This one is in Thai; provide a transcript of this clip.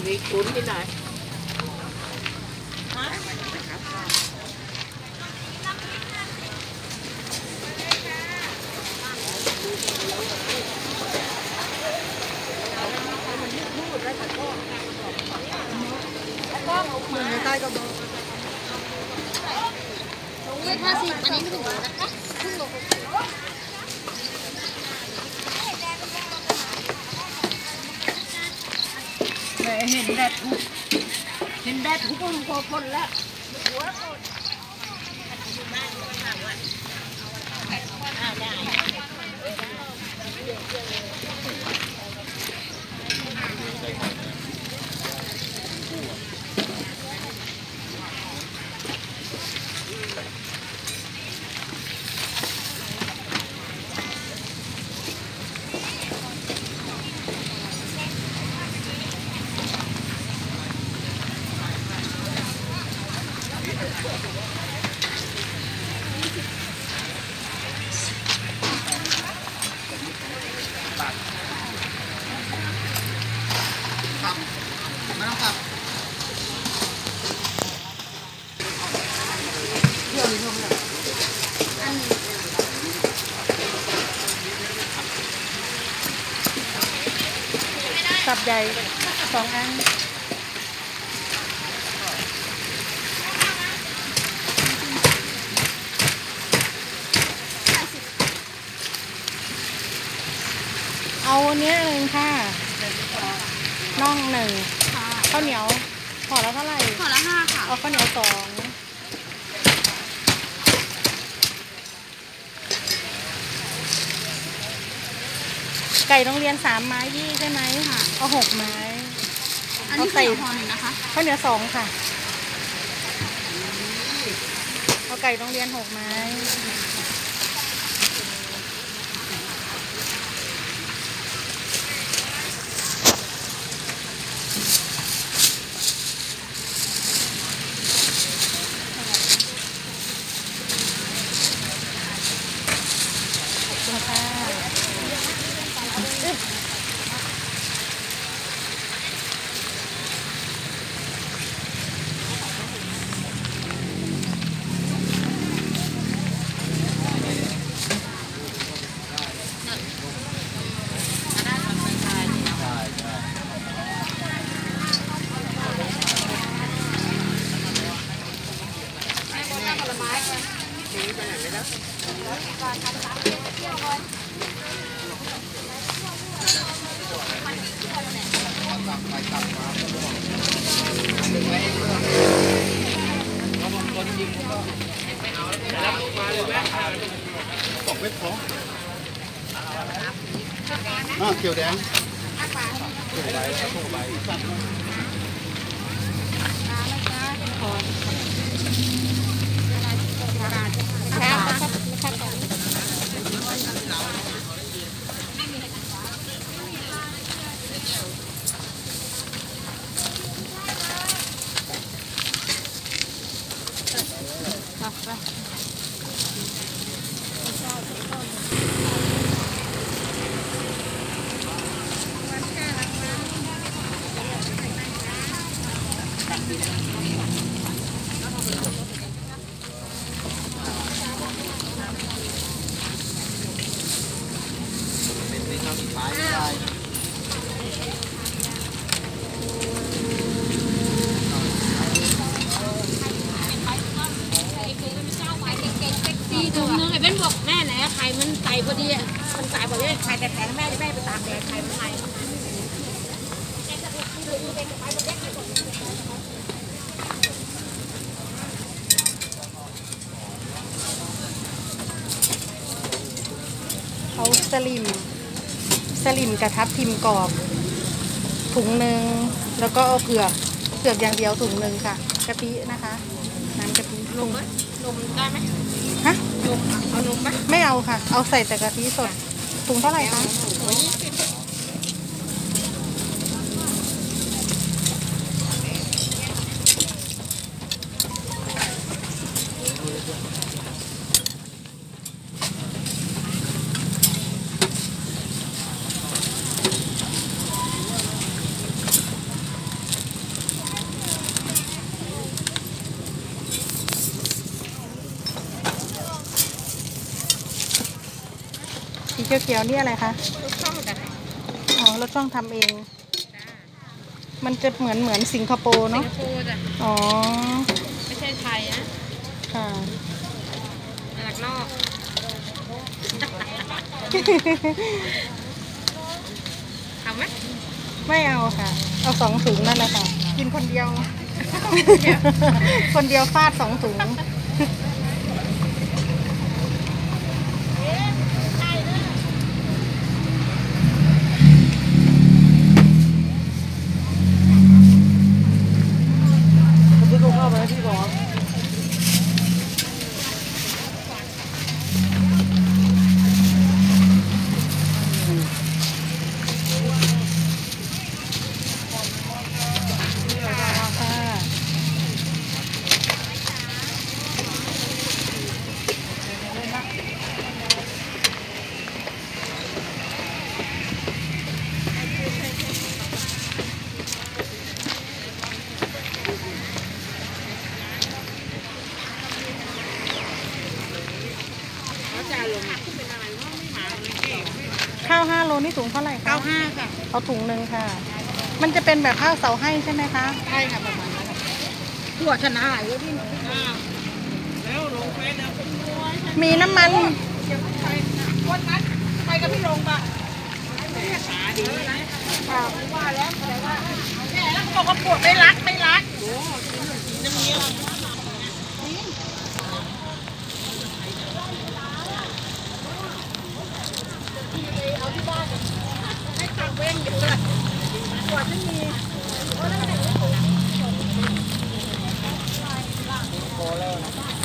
มีคุ้นที่ไหนใต้กระบอก50อันนี้ไม่ถึงนะคะครึ่งโลเห็นแดดทุกคนพอคนแล้วสับใหญ่2 อันเอาเนี้ย1ค่ะน่อง1ข้าวเหนียวห่อละเท่าไหร่ห่อละ5ค่ะเอาข้าวเหนียว2ไก่ต้องเรียน3 ไม้ยี่ใช่ไหมค่ะเอา6 ไม้อันนี้ใส่ห่อ1นะคะข้าวเหนียว2ค่ะเอาไก่ต้องเรียน6 ไม้ 2 เม็ดพอเขียวแดงเบ้นบอกแม่ไหนไข่มันใส่พอดีมันใส่พอดีไข่แต่แม่จะแม่ไปตากแดดไข่มันใส่เขาสลิมกระทับทิมกรอบถุงหนึ่งแล้วก็เอาเผือกอย่างเดียวถุงหนึ่งค่ะกะทินะคะน้ำกะทินมไหมนมได้ไหมฮะนมเอานมไหมไม่เอาค่ะเอาใส่แต่กะทิสดถุงเท่าไหร่คะสีเขียวๆนี่อะไรคะลูกช่องจ้ะอ๋อรถช่องทำเอง มันจะเหมือนสิงคโปร์สิงเนาะคโปร์จ้ะอ๋อไม่ใช่ไทยนะค่ะมาจากนอกเอาไหมไม่เอาค่ะ เอา2 ถุงนั่นแหละค่ะ กินคนเดียว คนเดียวฟาด2 ถุงซื้อข้าวไปให้พี่ก่อนข้าว5 โลนี่ถุงเท่าไหร่คะ 95ค่ะเอาถุงหนึ่งค่ะ มันจะเป็นแบบข้าวเสาให้ใช่ไหมคะใช่ค่ะประมาณนั้นถั่วชนะหลายเยอะพี่หนูแล้วลงเฟซแล้วมีน้ำมันวันนั้นไปกับพี่ลงปะขาดีนะว่าแล้วแต่ว่าแม่แล้วบอกว่าปวดไม่รัดไม่รัดโอ้กินน้ำเงี้ยเอาที่บ้านให้ตังเว้นอยู่เลยปวดไม่มีโอ้แล้วไม่ได้